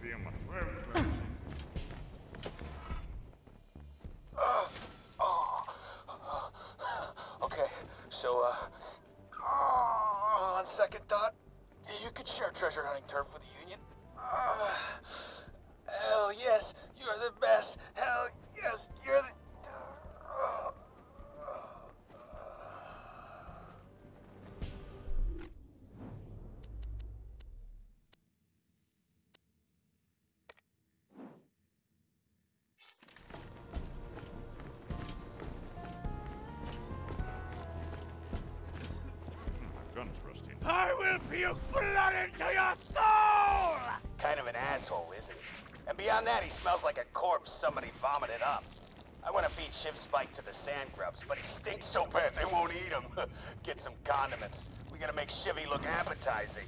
Okay, so, on second thought, you could share treasure hunting turf with the Union. Hell yes, you're the best. Hell yes, you're the... I will puke blood into your soul! Kind of an asshole, isn't he? And beyond that, he smells like a corpse somebody vomited up. I want to feed Shiv Spike to the sand grubs, but he stinks so bad they won't eat him. Get some condiments. We gotta make Shivy look appetizing.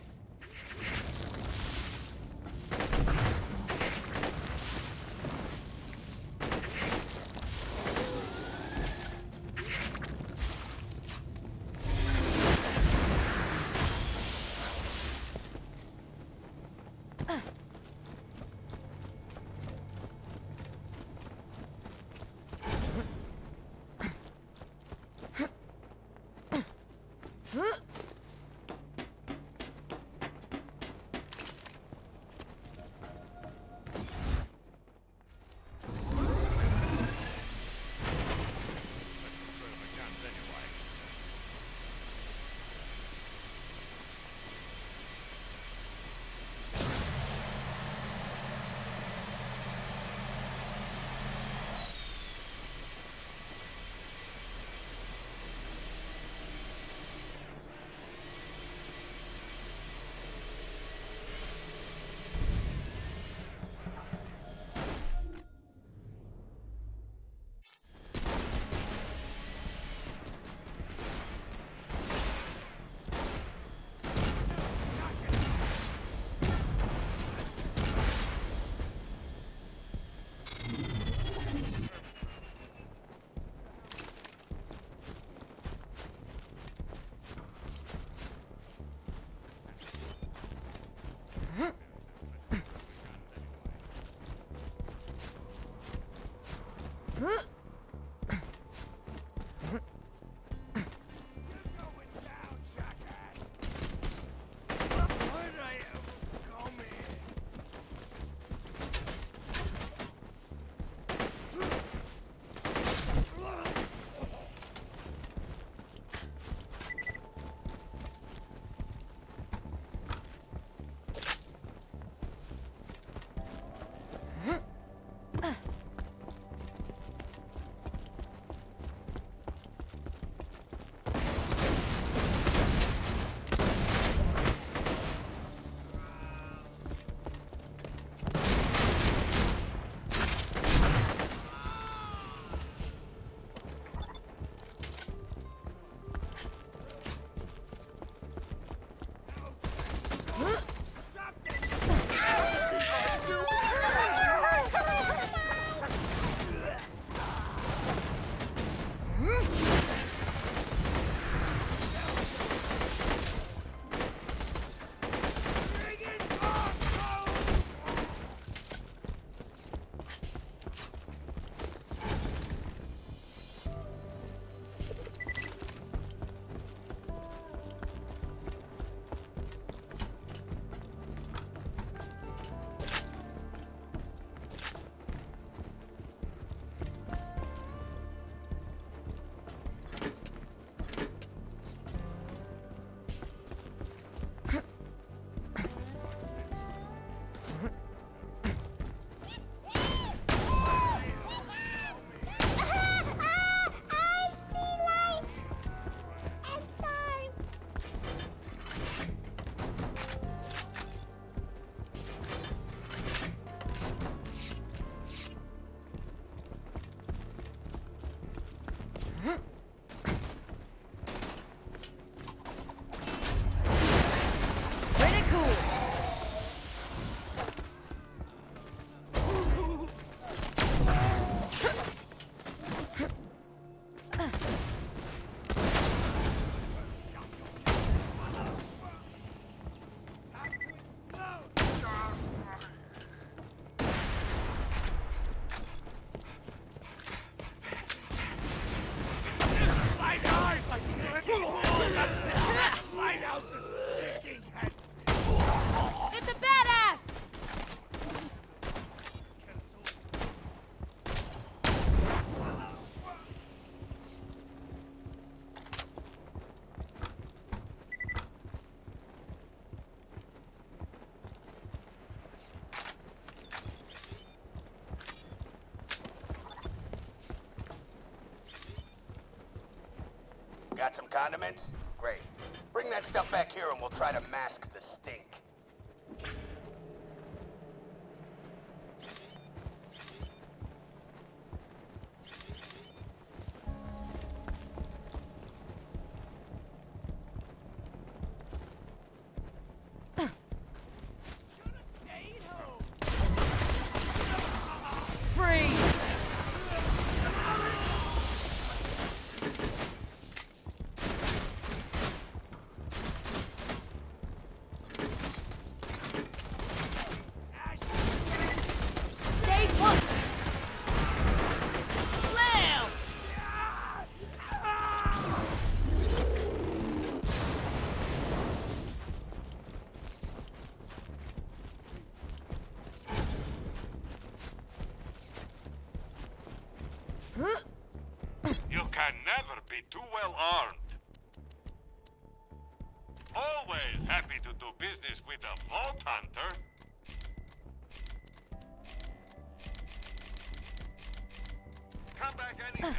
Got some condiments? Great. Bring that stuff back here and we'll try to mask the stink. You can never be too well armed. Always happy to do business with a vault hunter. Come back anytime.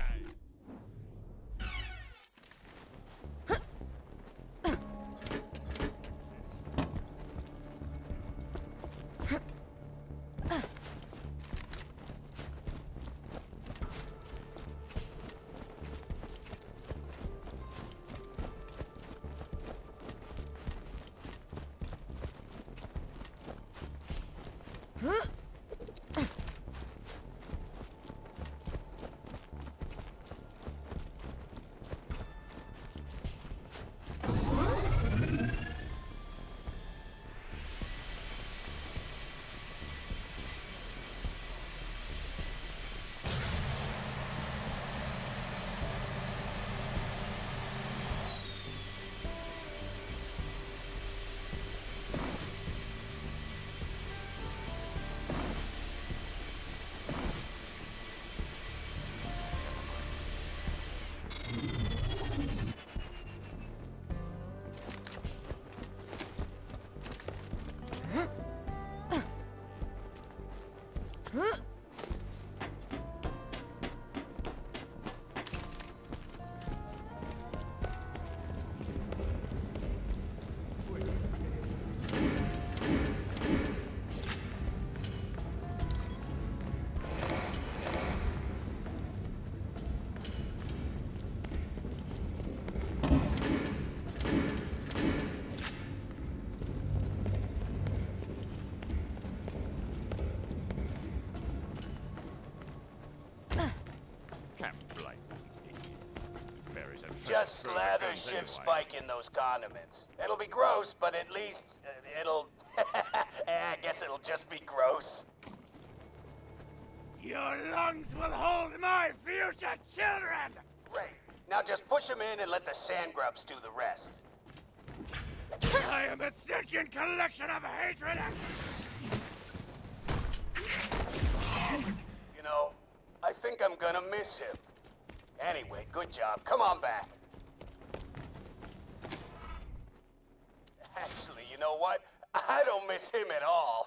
Just slather shift spike in those condiments. It'll be gross, but at least it'll... I guess it'll just be gross. Your lungs will hold my future children! Great. Now just push them in and let the sand grubs do the rest. I am a sentient collection of hatred and... You know, I think I'm gonna miss him. Anyway, good job. Come on back. Actually, you know what? I don't miss him at all.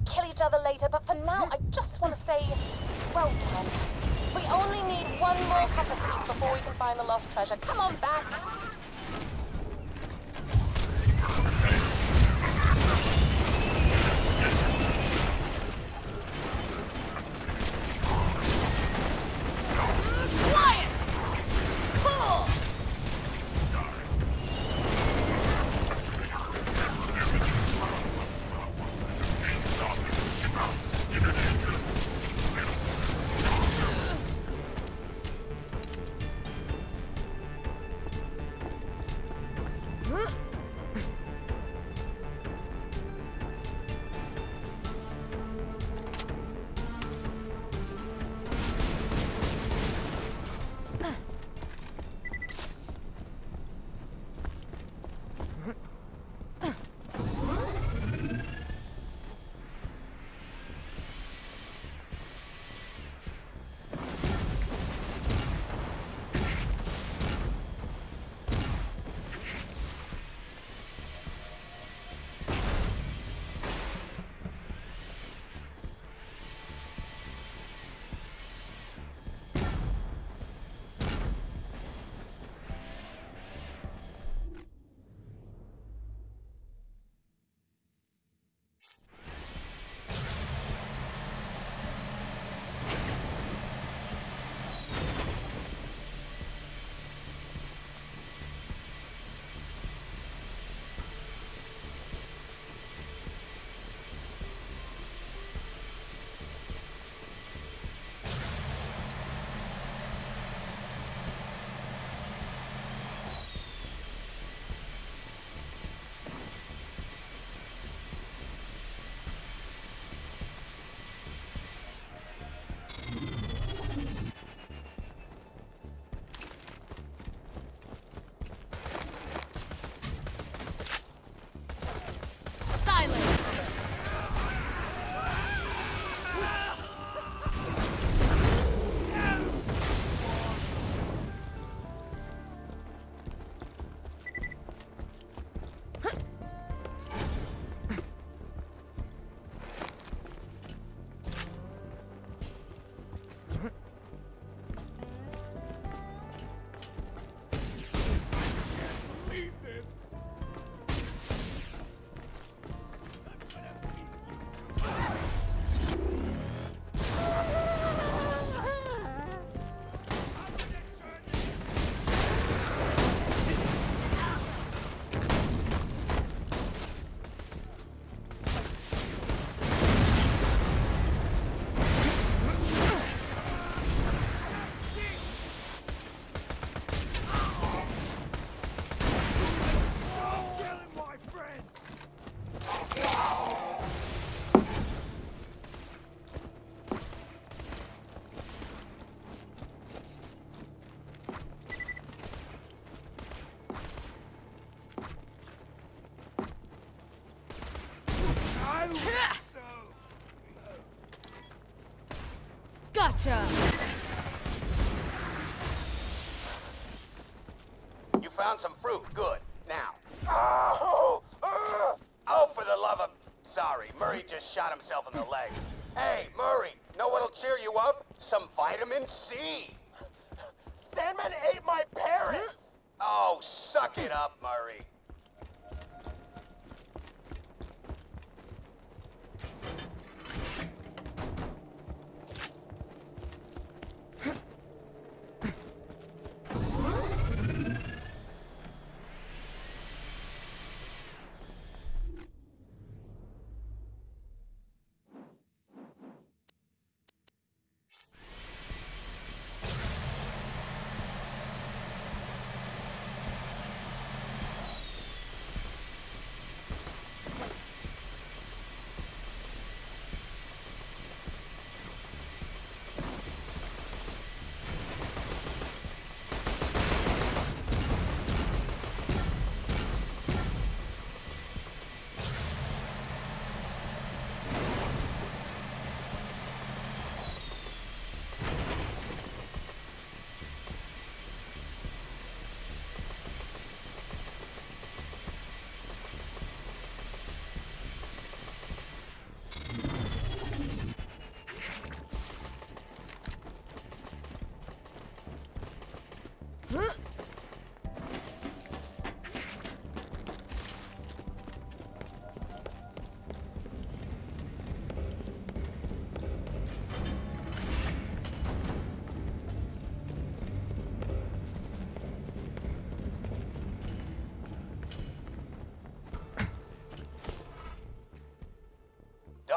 kill each other later, but for now, I just want to say, well done. We only need one more compass piece before we can find the lost treasure. Come on back! Gotcha! You found some fruit. Good. Now. Oh, for the love of... Sorry, Murray just shot himself in the leg. Hey, Murray, know what'll cheer you up? Some vitamin C. Sandman ate my parents! Oh, suck it up, Murray.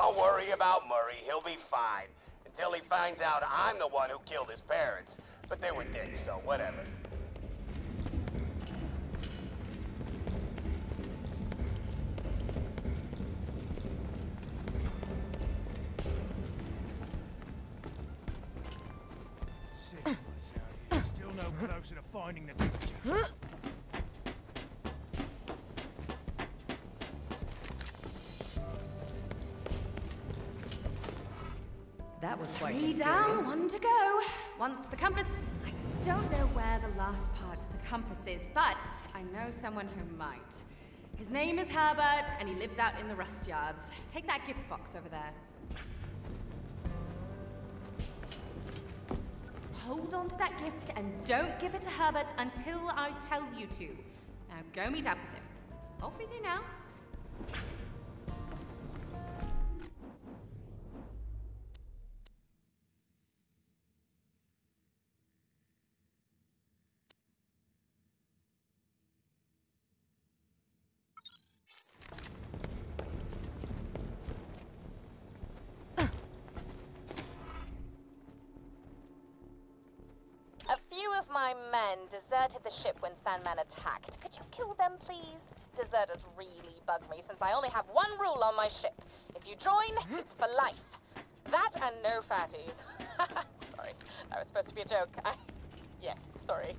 Don't worry about Murray, he'll be fine. Until he finds out I'm the one who killed his parents. But they were dicks, so whatever. Still no closer to finding the picture. That was quite an 3 experience. down, 1 to go. Once the compass... I don't know where the last part of the compass is, but I know someone who might. His name is Herbert, and he lives out in the rust yards. Take that gift box over there. Hold on to that gift and don't give it to Herbert until I tell you to. Now go meet up with him. Off with you now. My men deserted the ship when Sandman attacked. Could you kill them, please? Deserters really bug me since I only have one rule on my ship. If you join, it's for life. That and no fatties. Sorry, that was supposed to be a joke. Yeah, sorry.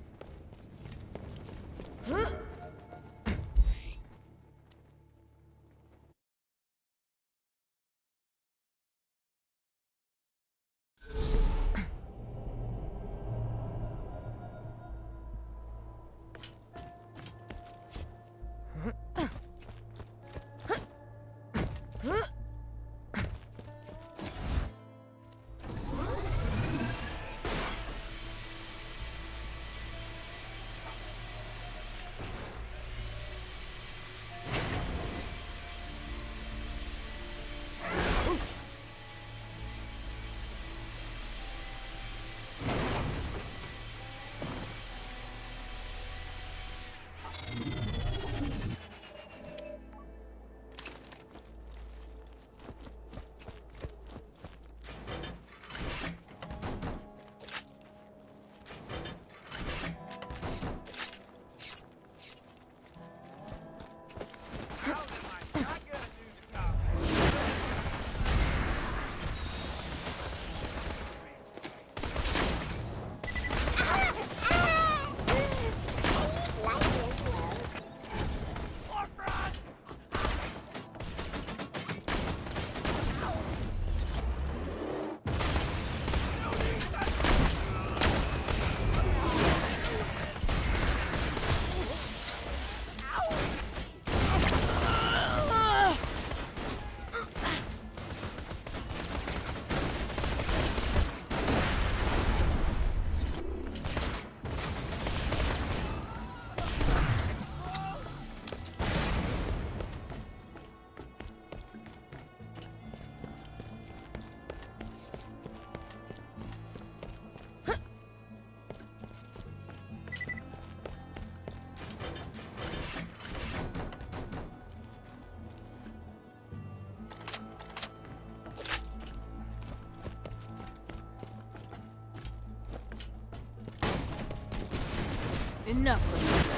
Enough of this.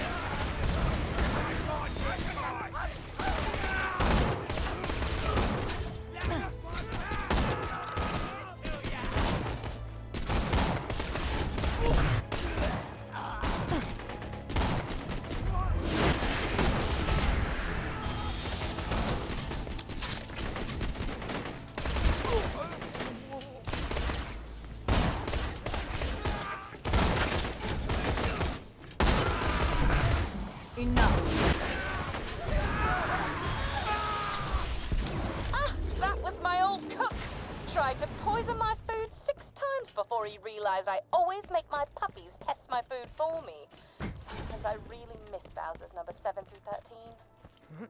Tried to poison my food 6 times before he realized I always make my puppies test my food for me. Sometimes I really miss Bowser's number 7 through 13.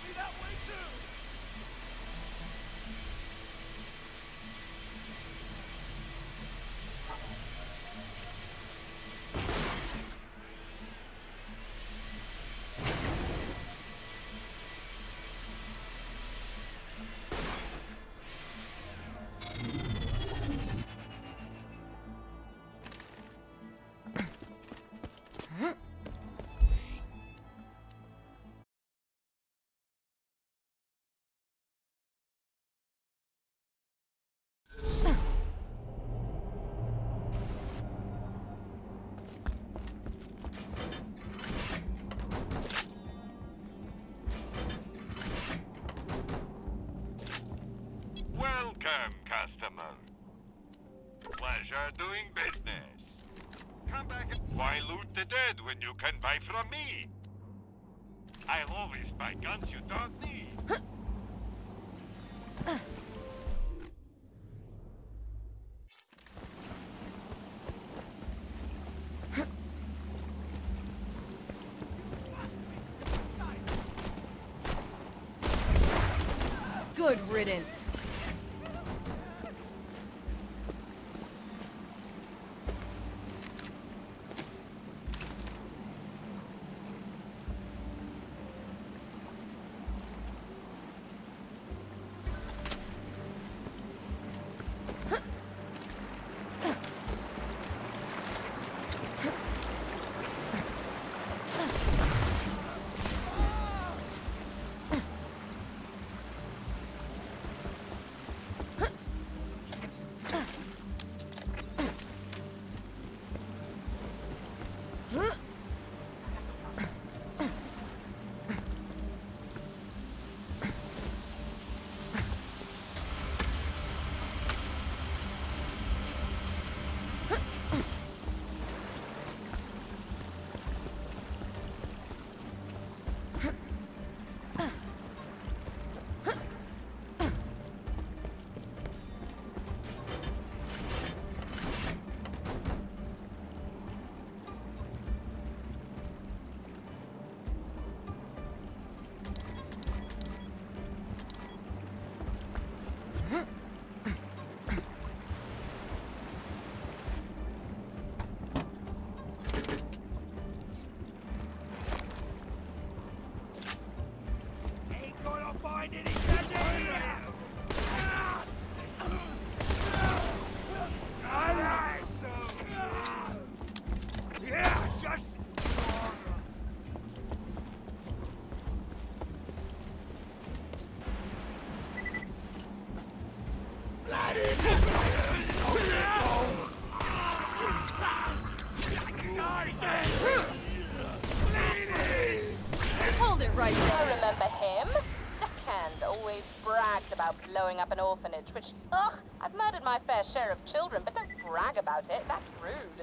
that way too! Welcome, customer. Pleasure doing business. Come back and why loot the dead when you can buy from me? I'll always buy guns you don't need. Good riddance. Hold it right there. I remember him. Deckhand always bragged about blowing up an orphanage, which, ugh, I've murdered my fair share of children, but don't brag about it. That's rude.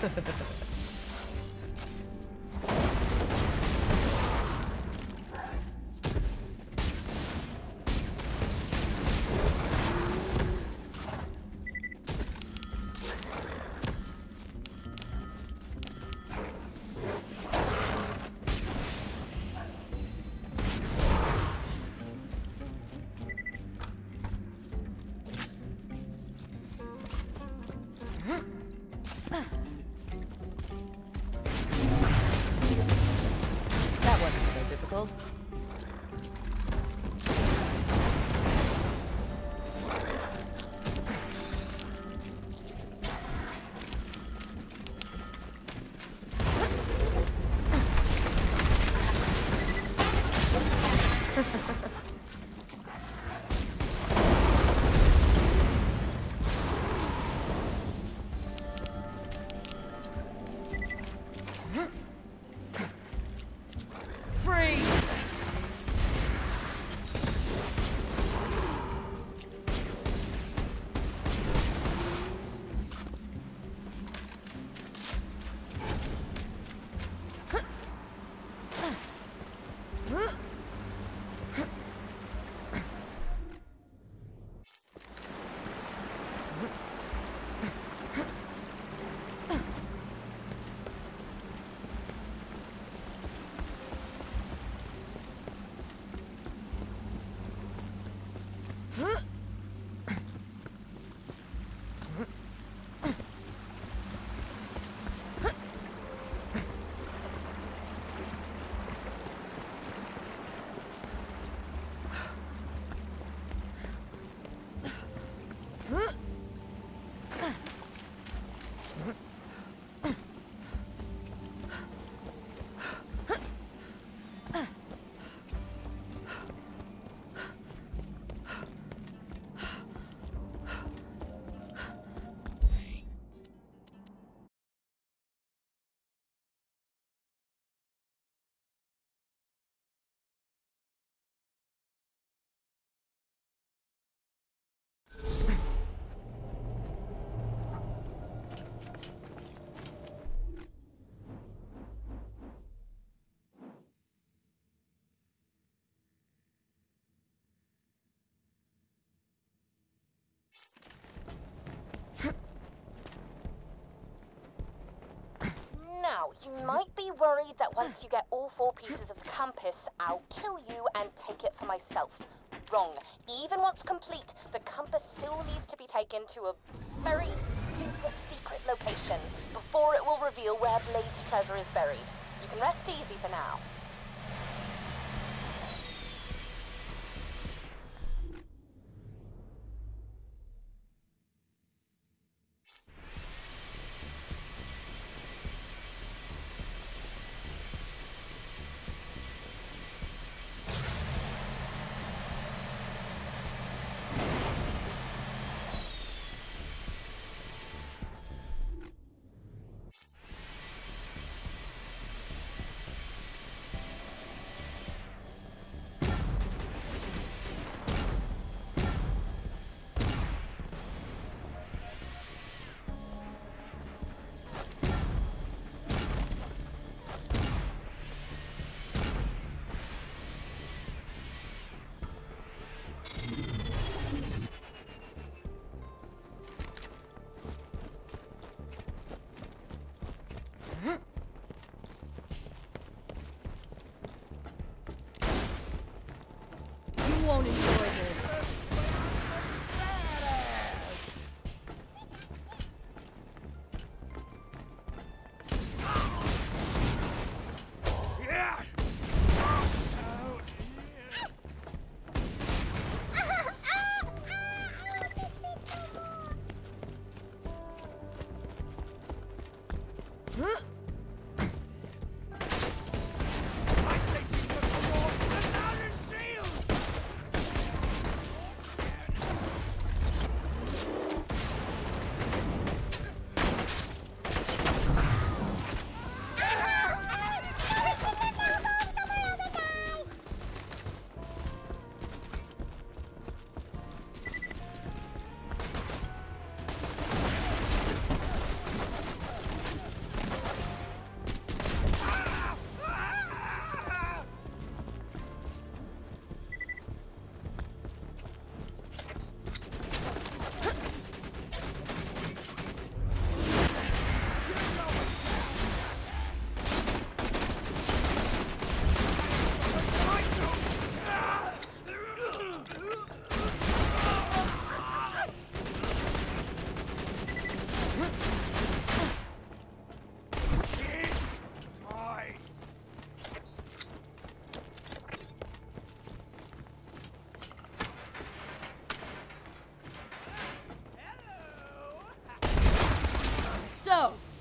That wasn't so difficult. Freeze! Now, you might be worried that once you get all 4 pieces of the compass, I'll kill you and take it for myself. Wrong. Even once complete, the compass still needs to be taken to a very super secret location before it will reveal where Blade's treasure is buried. You can rest easy for now.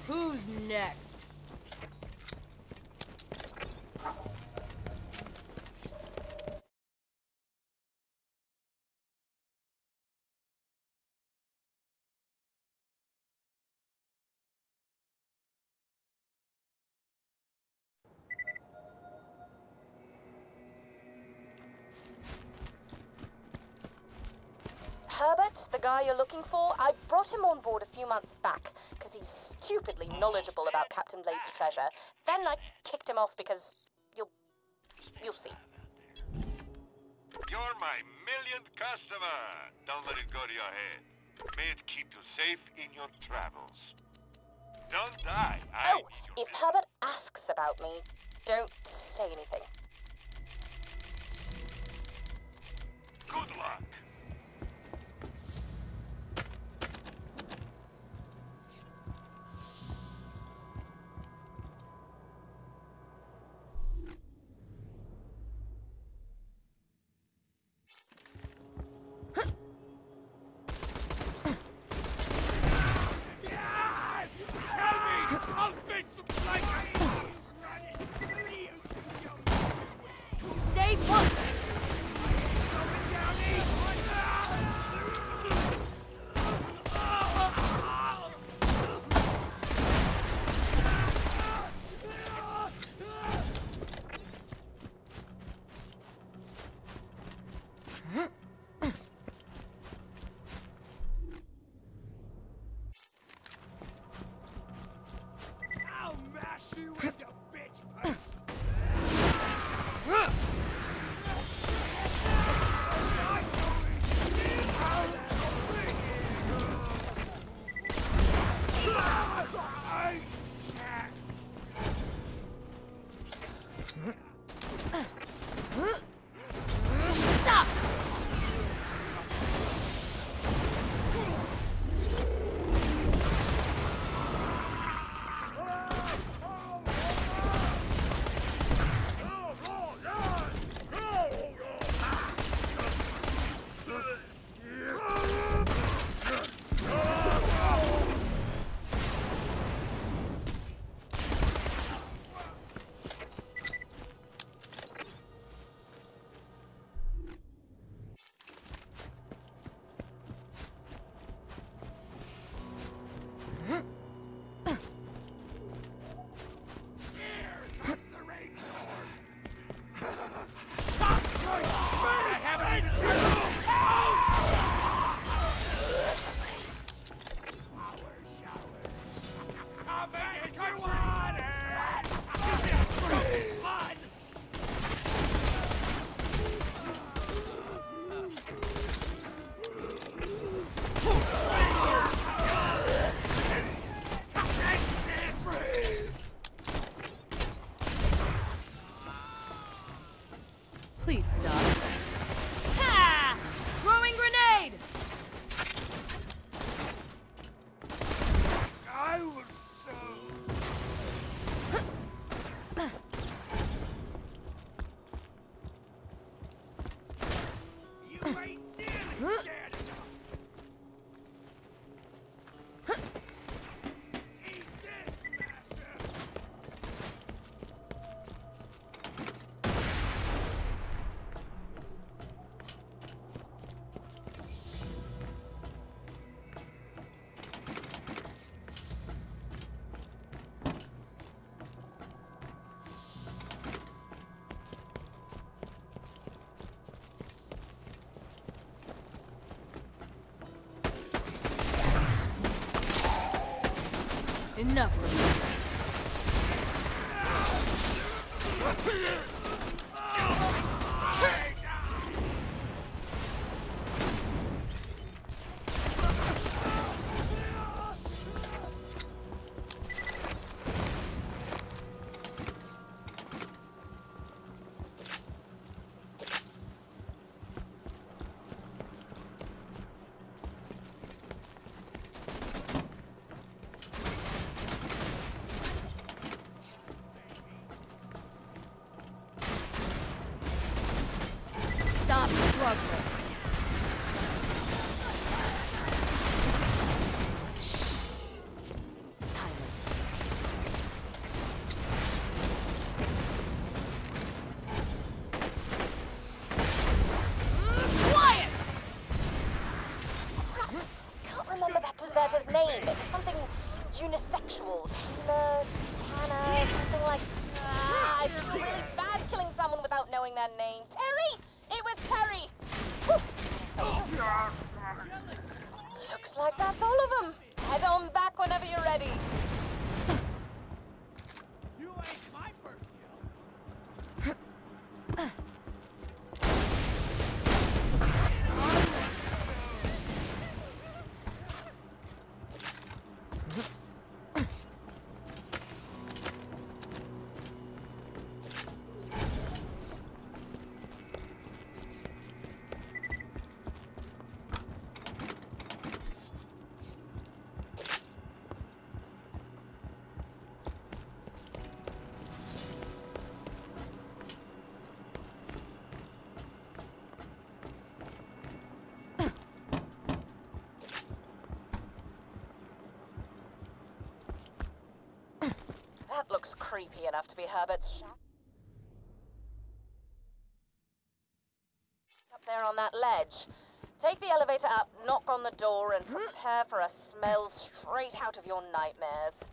Who's next? Herbert, the guy you're looking for, I brought him on board a few months back because he's stupidly knowledgeable about Captain Blade's treasure. Then I kicked him off because you'll see. You're my millionth customer. Don't let it go to your head. May it keep you safe in your travels. Don't die. Oh, if Herbert asks about me, don't say anything. Good luck. Stay put! I'll mash you into bitch paste. Stop! Please stop. Ha! Throwing grenade! I was so... You ain't nearly scared enough. Eat this, master. Enough of that. remember that deserter's name. It was something unisexual. Taylor, Tanner, something like... I feel really bad killing someone without knowing their name. Terry! It was Terry! Whew. Looks like that's all of them. Head on back whenever you're ready. You ain't my first kill. That looks creepy enough to be Herbert's shack. Up there on that ledge. Take the elevator up, knock on the door, and prepare for a smell straight out of your nightmares.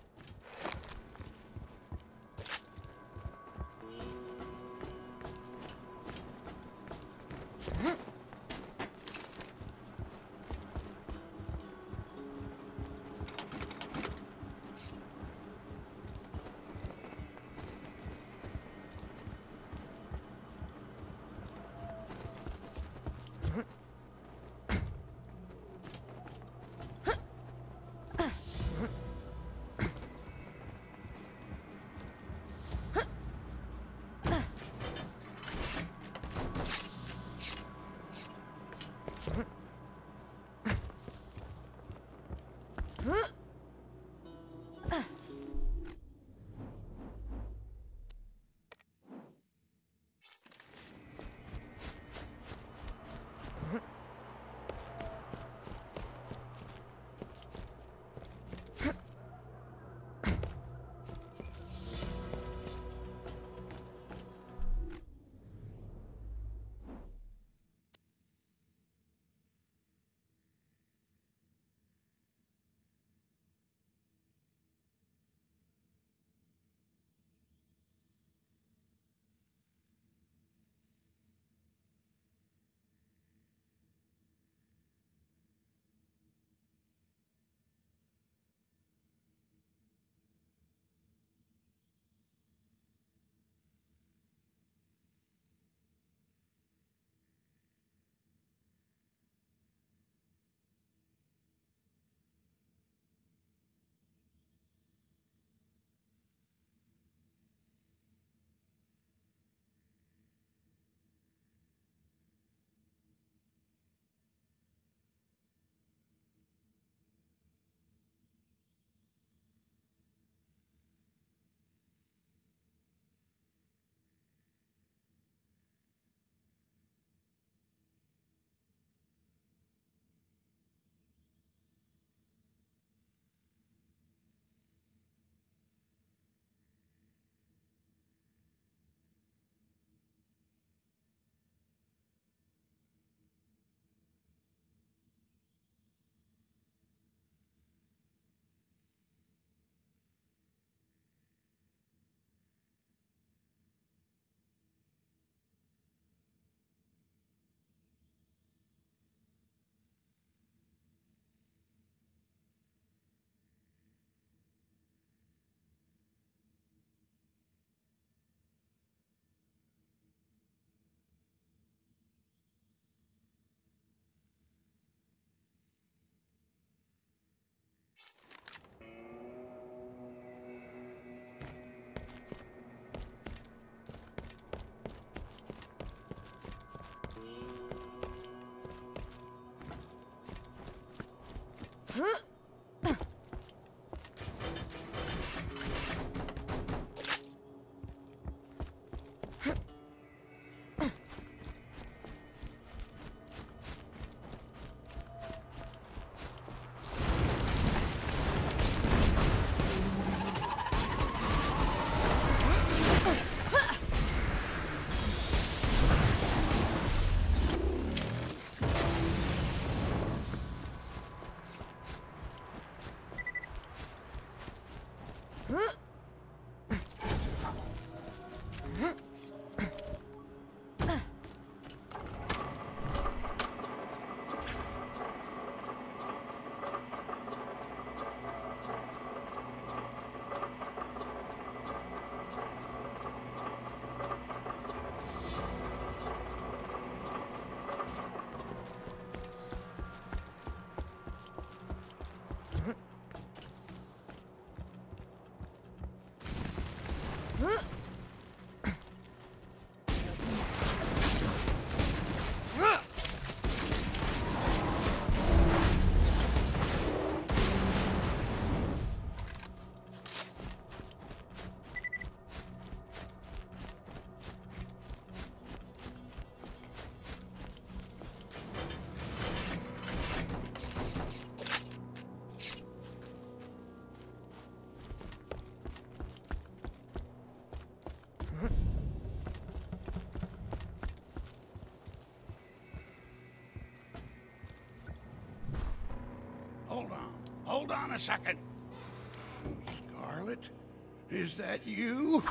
Hold on a second. Scarlett, is that you?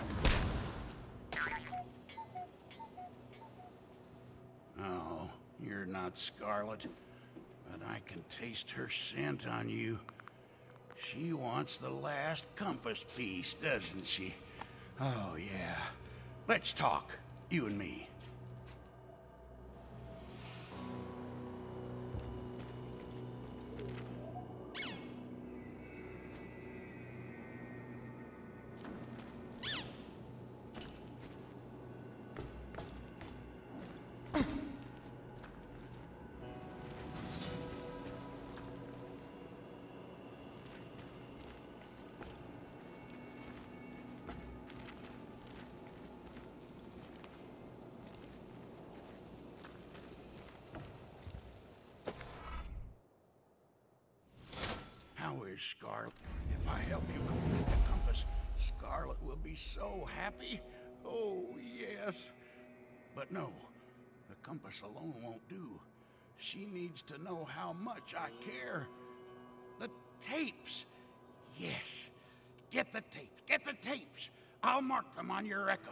No, you're not Scarlett, but I can taste her scent on you. She wants the last compass piece, doesn't she? Oh, yeah. Let's talk, you and me. How is Scarlett? If I help you complete the compass, Scarlett will be so happy. Oh, yes. But no, the compass alone won't do. She needs to know how much I care. The tapes. Yes. Get the tapes. Get the tapes. I'll mark them on your echo.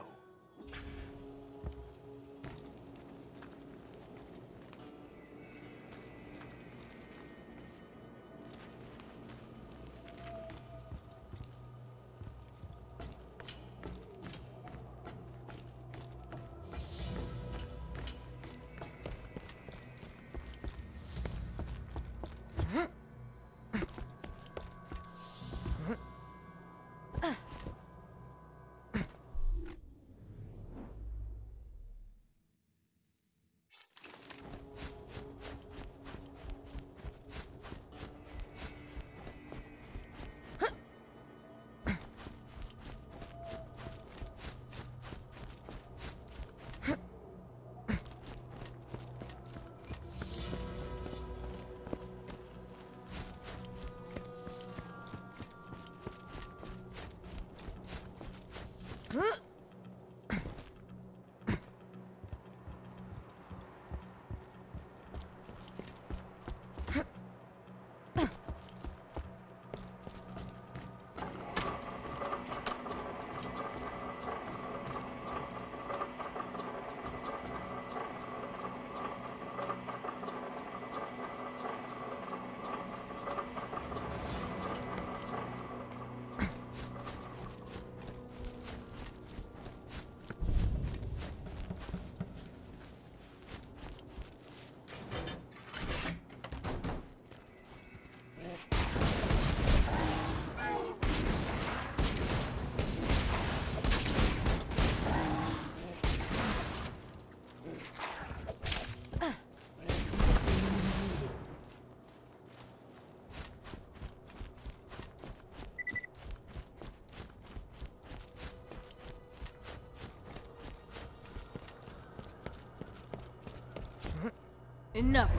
Enough.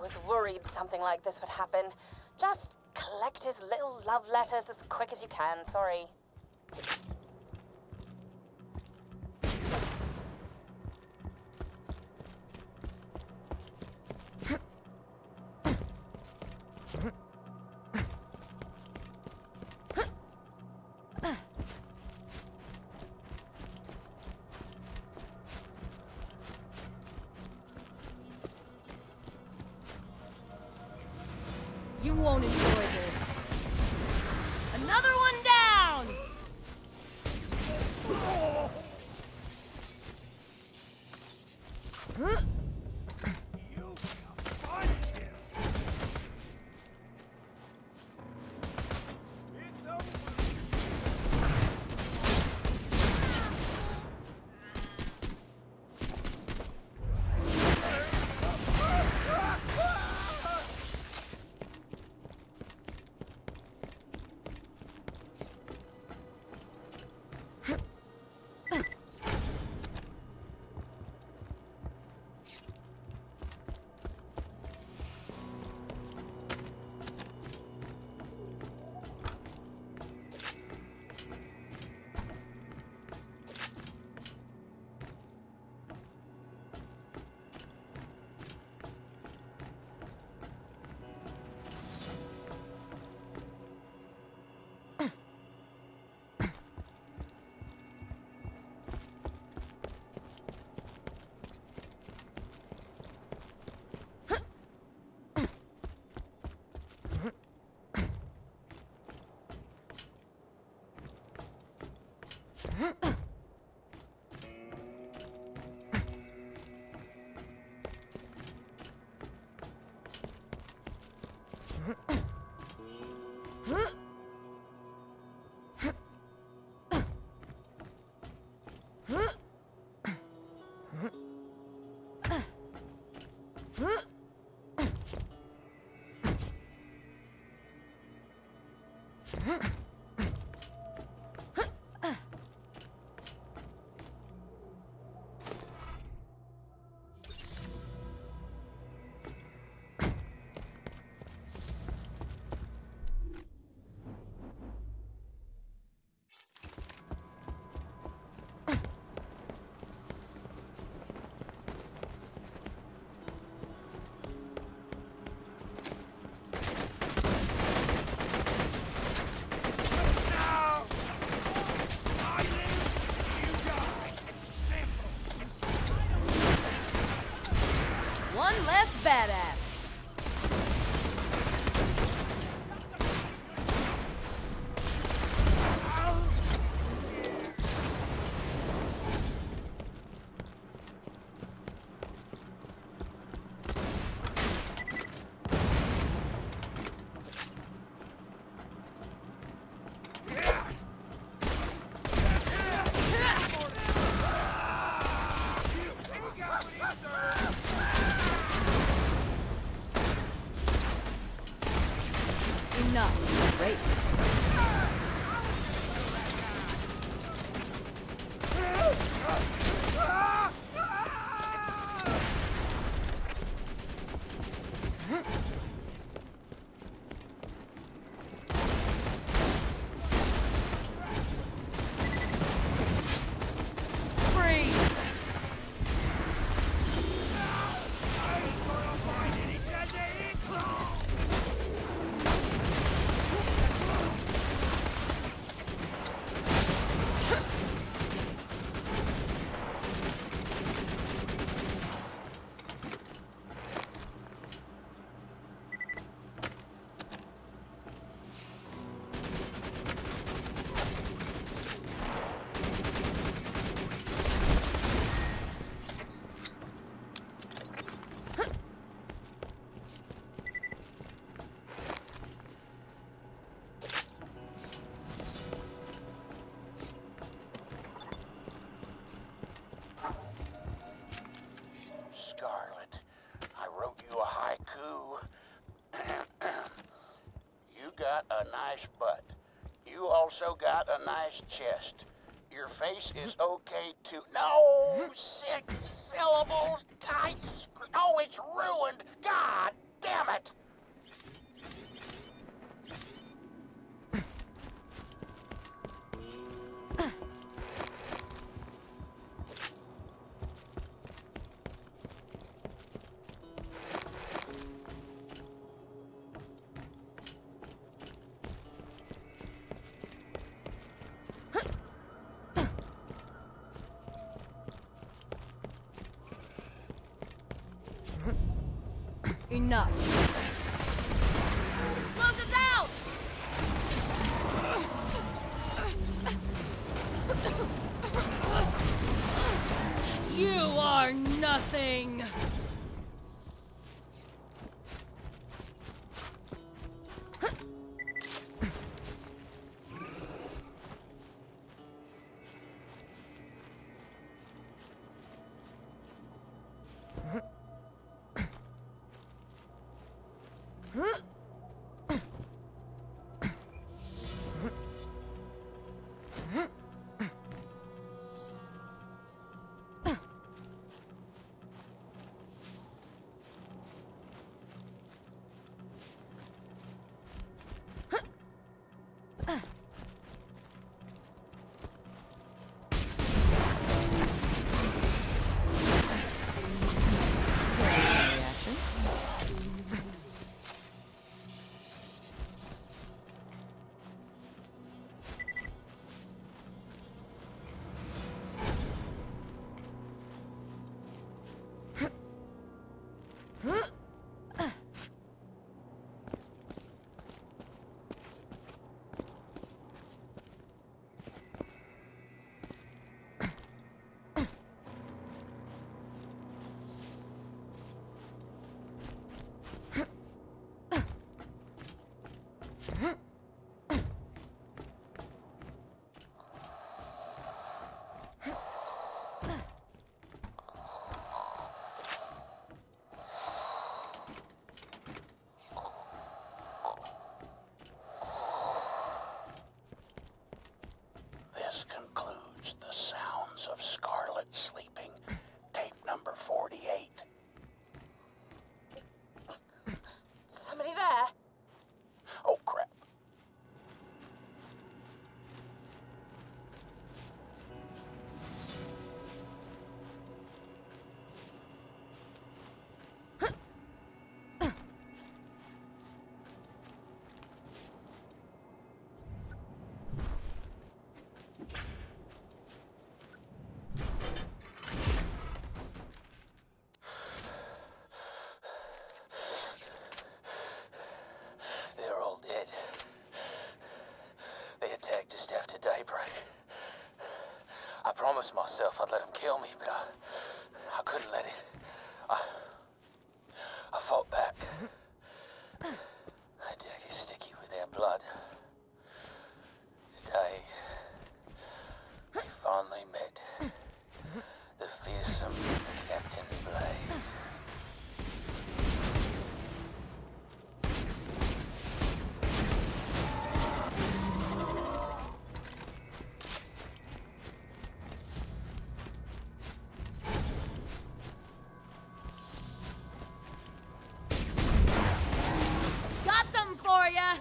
was worried something like this would happen. Just collect his little love letters as quick as you can, sorry. You won't enjoy this. Another one down! One less badass. Enough. Great. Scarlett, I wrote you a haiku. You got a nice butt. You also got a nice chest. Your face is okay too. No! 6 syllables! Oh, it's ruined! God Damn it! Enough. Explosives out! You are nothing! This concludes the sounds of Scarlett sleeping. Tape number 48. Somebody there? Oh, crap. They're all dead. They attacked just after daybreak. I promised myself I'd let them kill me, but I couldn't let it. I fought back. That deck is sticky with their blood. Today, we finally met the fearsome Captain Blade. Got something for ya!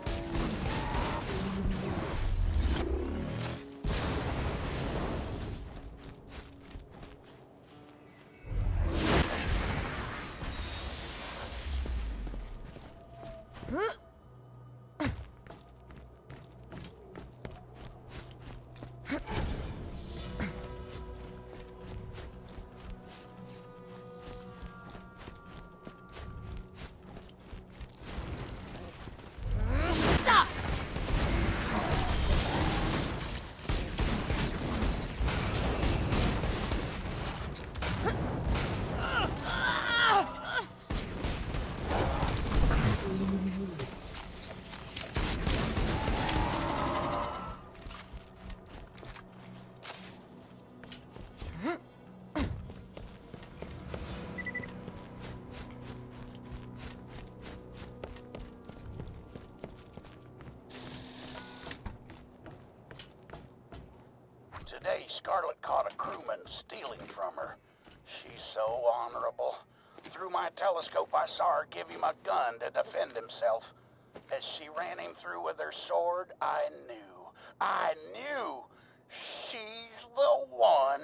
Stop! Today, Scarlett caught a crewman stealing from her. She's so honorable. 3 through my telescope, I saw her give him a gun to defend himself. As she ran him through with her sword, I knew she's the one.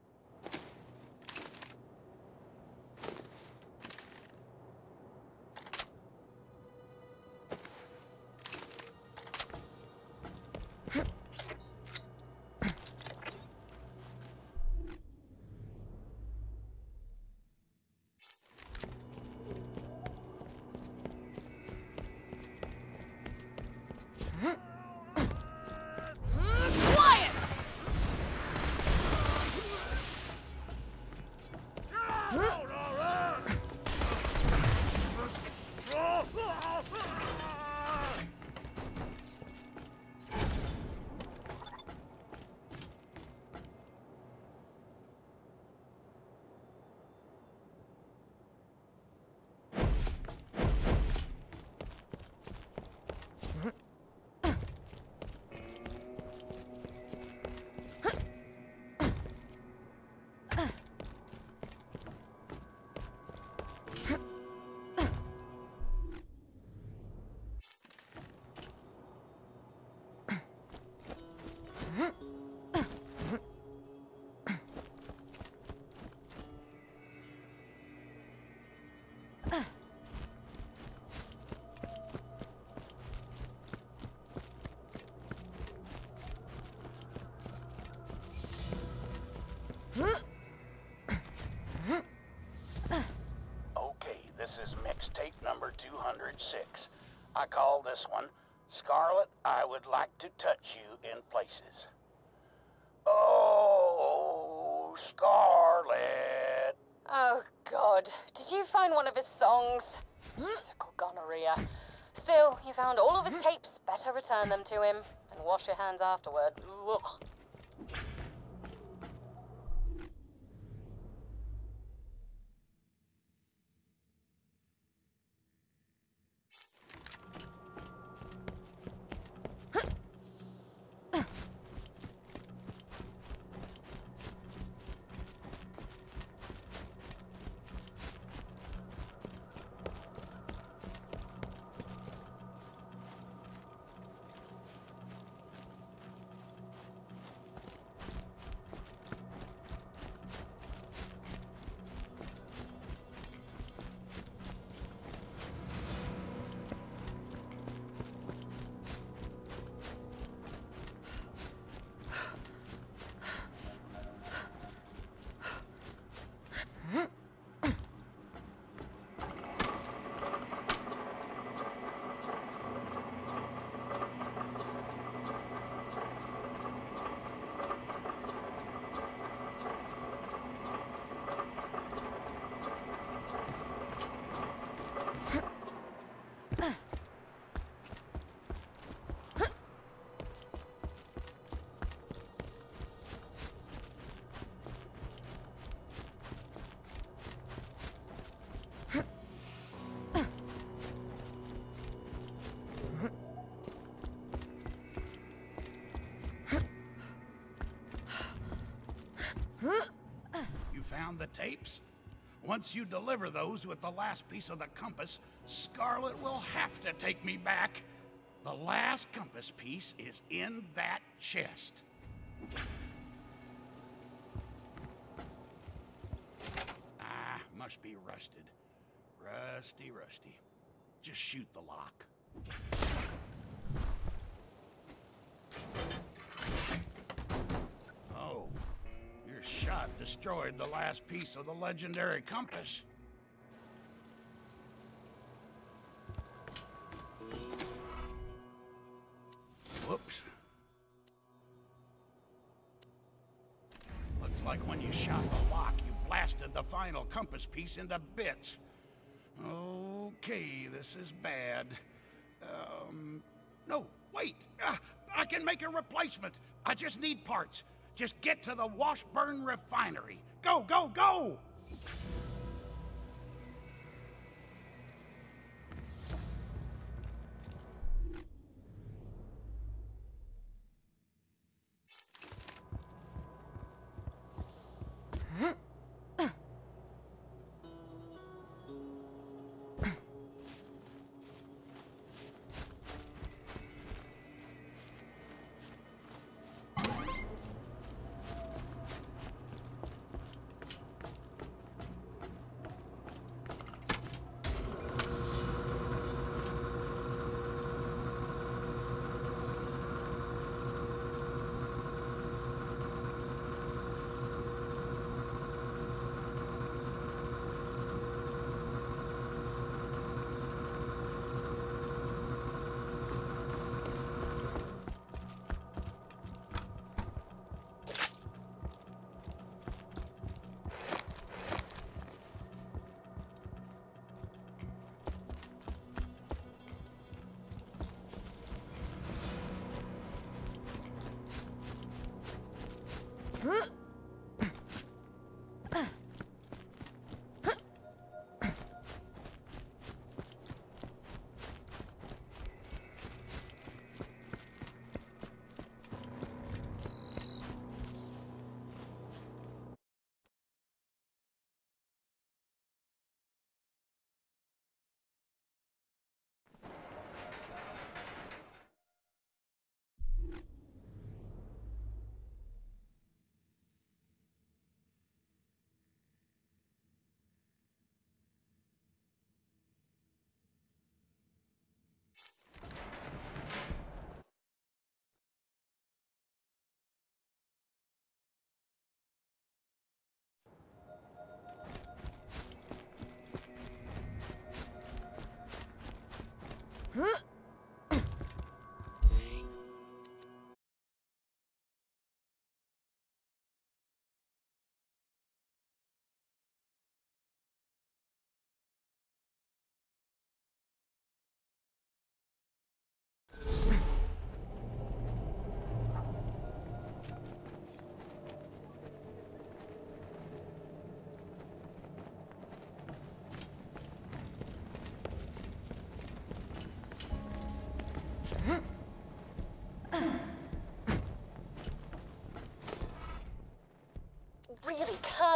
Quiet! Okay, this is mixtape number 206. I call this one, Scarlett, I Would Like to Touch You in Places. Oh, Scarlett. Oh, God. Did you find one of his songs? Musical gonorrhea. Still, you found all of his tapes. Better return them to him and wash your hands afterward. Ugh. You found the tapes? Once you deliver those with the last piece of the compass, Scarlett will have to take me back. The last compass piece is in that chest. Ah, must be rusted. Rusty. Just shoot the lock. Oh, your shot destroyed the last piece of the legendary compass. Whoops. Looks like when you shot the lock, you blasted the final compass piece into bits. Okay, this is bad. No, wait! I can make a replacement! I just need parts. Just get to the Washburn refinery. Go, go, go!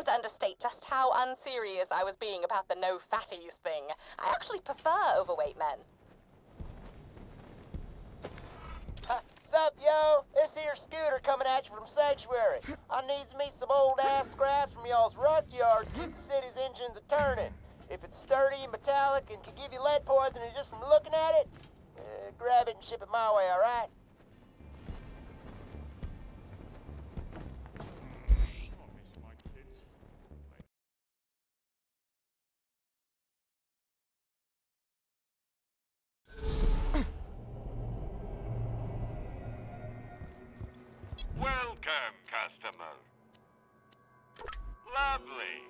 can't understate just how unserious I was being about the no fatties thing. I actually prefer overweight men. Sup, yo? This here Scooter coming at you from Sanctuary. I needs me some old-ass scraps from y'all's rust yard to keep the city's engines a-turning. If it's sturdy and metallic and can give you lead poisoning just from looking at it, grab it and ship it my way, all right? Welcome, customer. Lovely.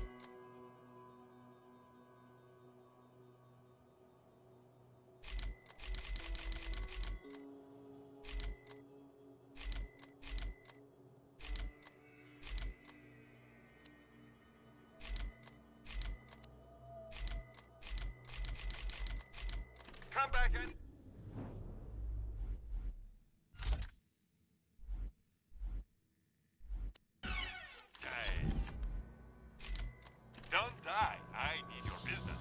Come back and... Don't die. I need your business.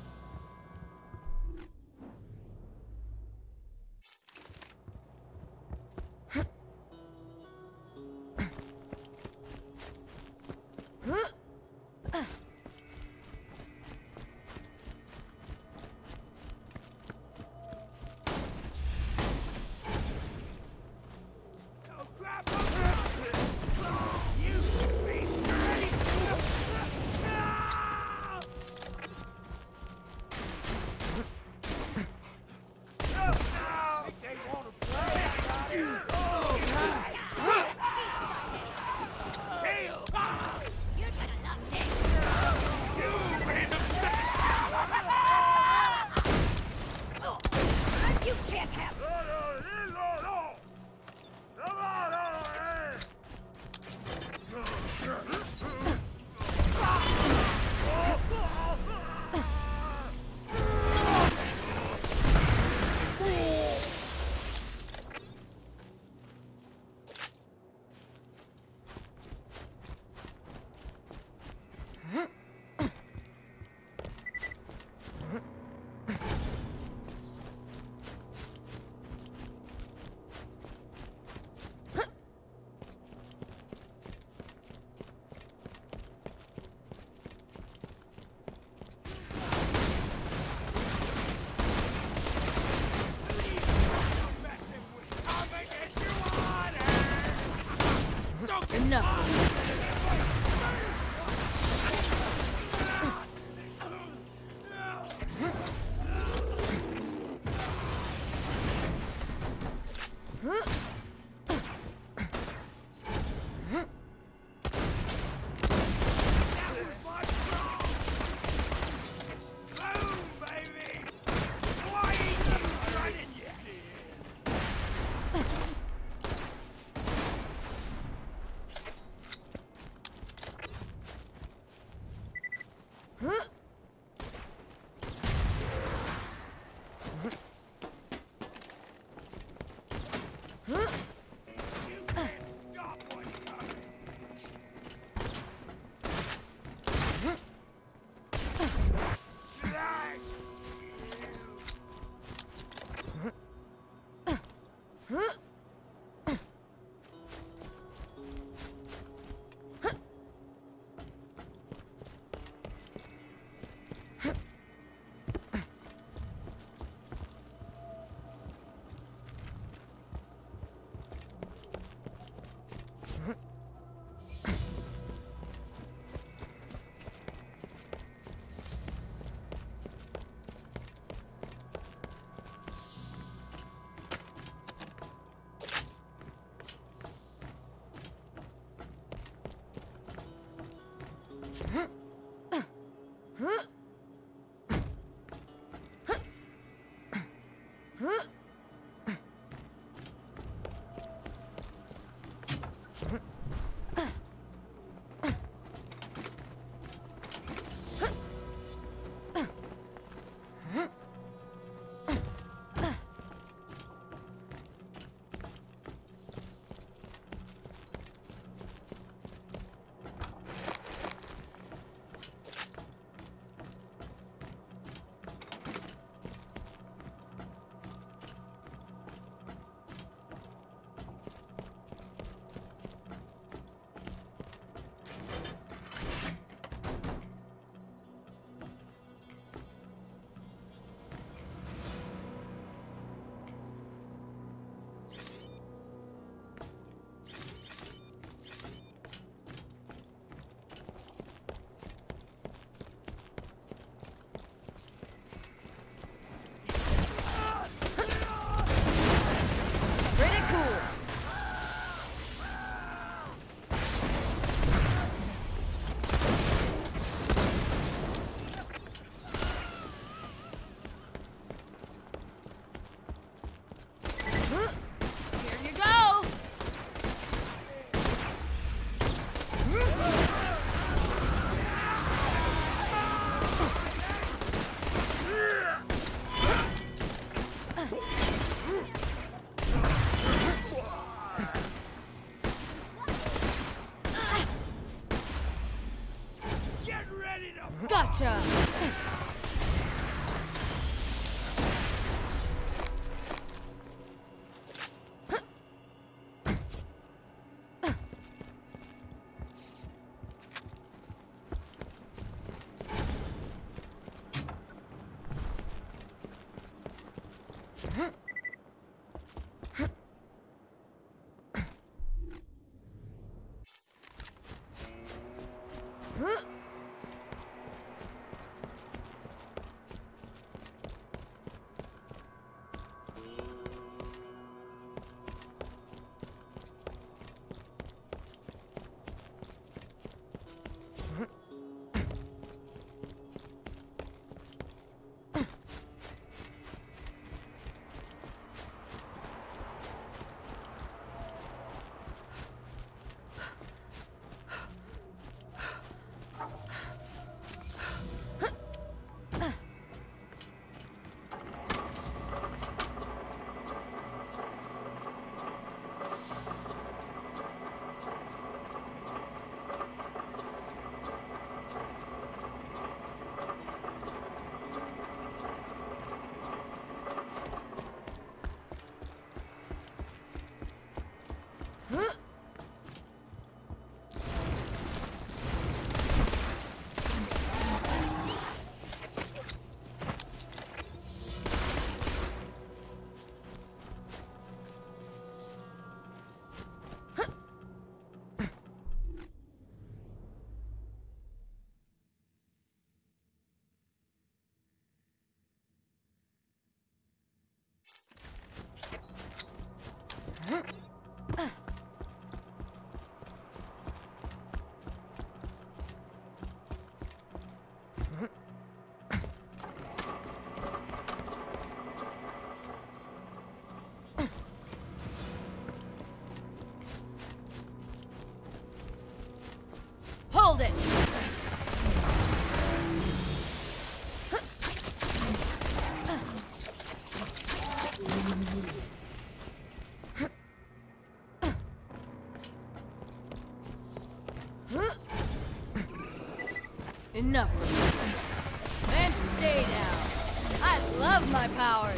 Hold it! Enough. And stay down. I love my powers.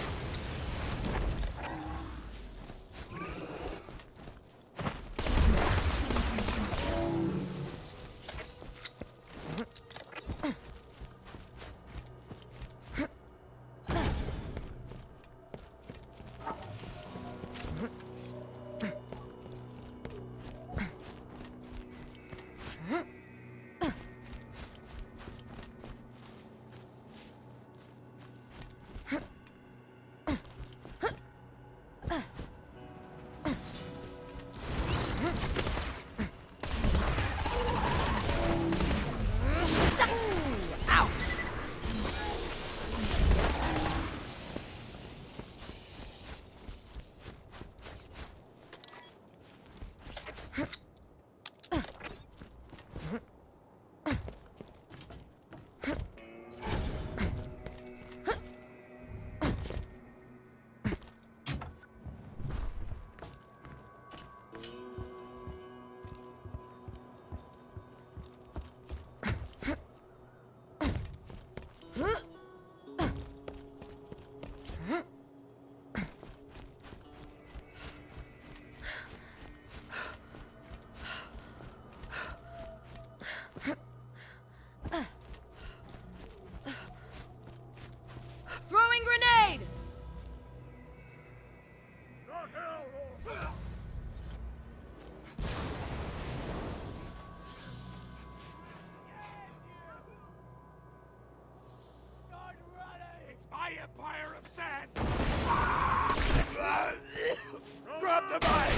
Throwing grenade! It's my empire of sand! Drop the mic!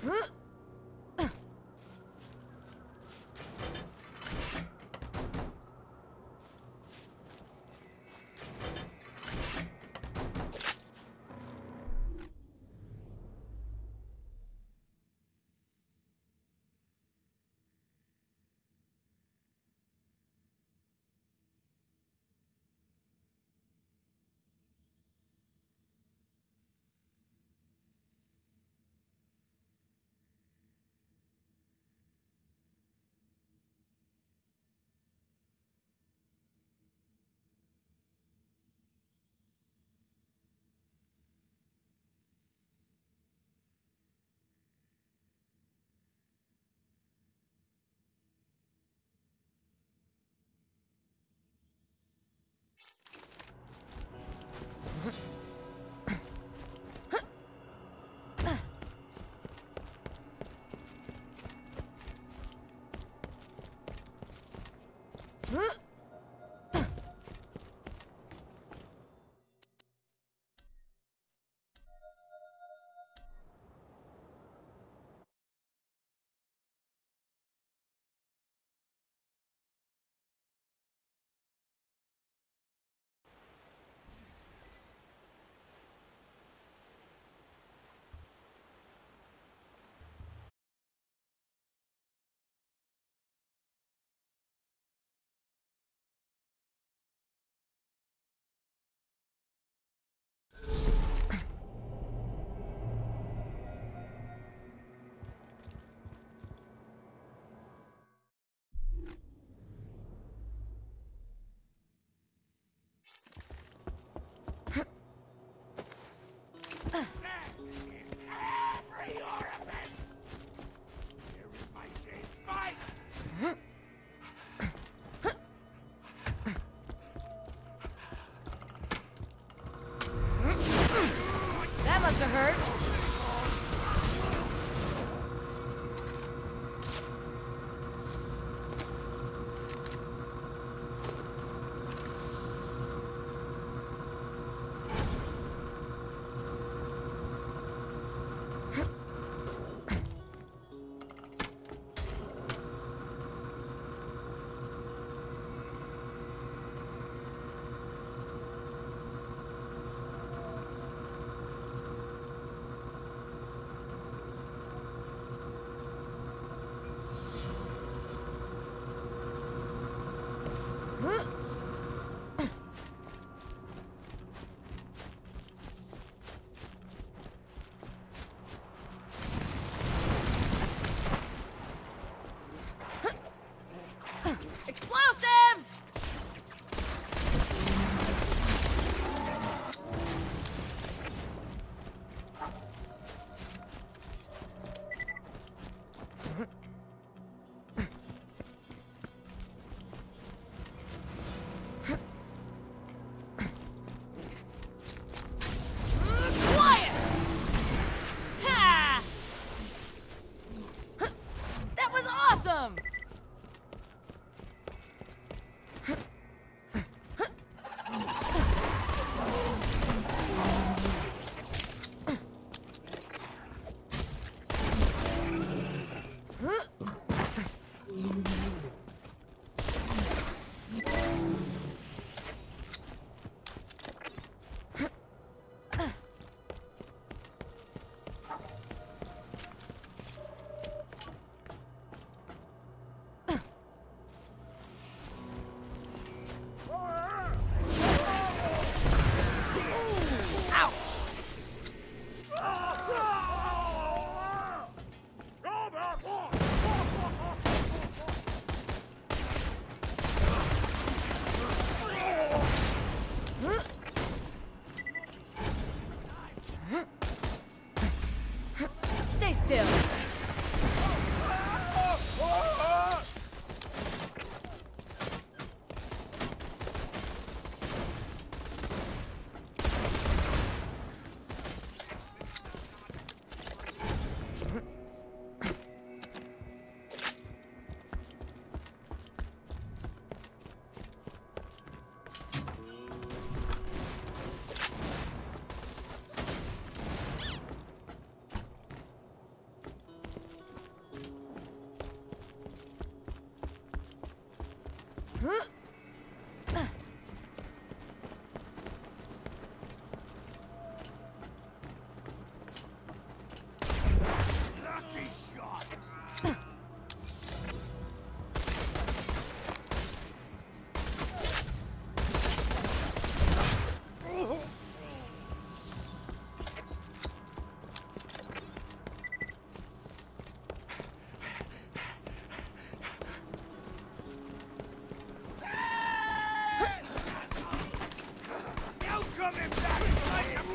That must have hurt. Explosives! Quiet! Ha! That was awesome! Stay still. Lucky shot! You coming back like a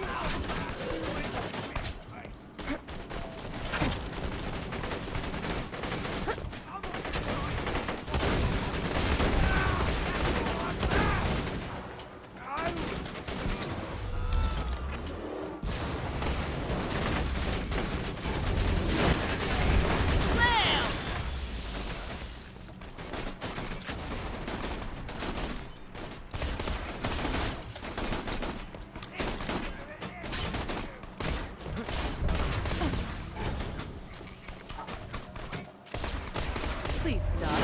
Please stop.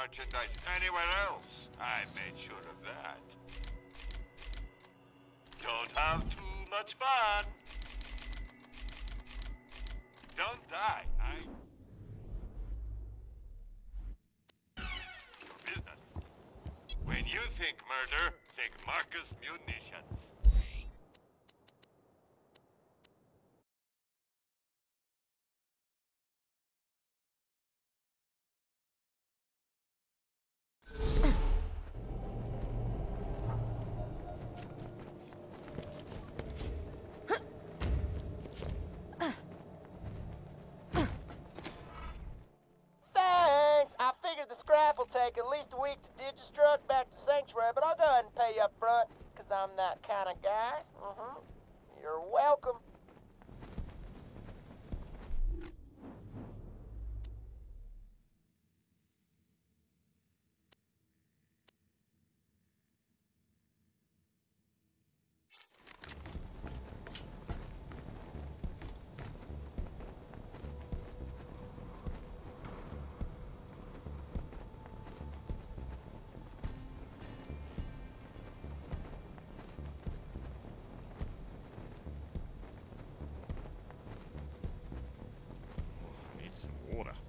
merchandise anywhere else. I made sure of that. Don't have too much fun. Don't die. Business. When you think murder, think Marcus Munitions. Thanks! I figured the scrap will take at least a week to digistruct back to Sanctuary, but I'll go ahead and pay you up front, because I'm that kind of guy. You're welcome. Need some water.